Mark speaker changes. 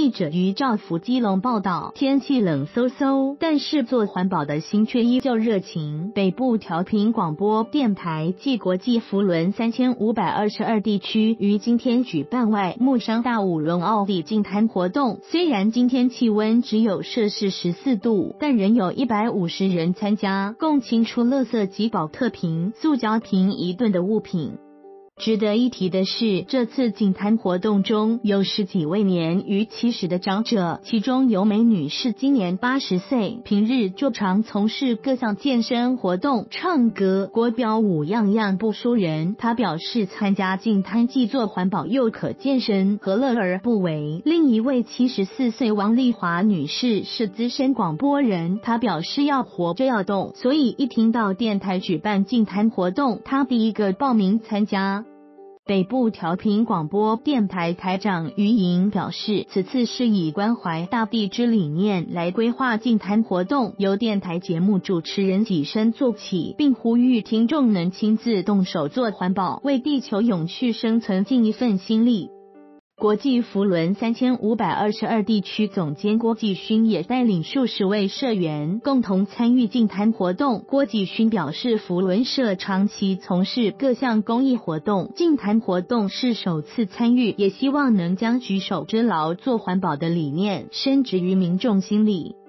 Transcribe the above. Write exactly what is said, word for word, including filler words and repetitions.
Speaker 1: 记者于兆福基隆报道，天气冷飕飕，但是做环保的心却依旧热情。北部调频广播电台暨国际扶轮三千五百二十二地区于今天举办外木商大舞龙奥地净滩活动，虽然今天气温只有摄氏十四度，但仍有一百五十人参加，共清出垃圾及保特瓶、塑胶瓶一吨的物品。值得一提的是，这次净滩活动中有十几位年逾七十的长者，其中有美女士今年八十岁，平日就常从事各项健身活动、唱歌、国标舞，样样不输人。她表示，参加净滩既做环保又可健身，何乐而不为？另一位七十四岁王丽华女士是资深广播人，她表示要活着要动，所以一听到电台举办净滩活动，她第一个报名参加。北部调频广播电台台长于莹表示，此次是以关怀大地之理念来规划净滩活动，由电台节目主持人以身作起，并呼吁听众能亲自动手做环保，为地球永续生存尽一份心力。国际扶轮三千五百二十二地区总监郭继勋也带领数十位社员共同参与净滩活动。郭继勋表示，扶轮社长期从事各项公益活动，净滩活动是首次参与，也希望能将举手之劳做环保的理念深植于民众心里。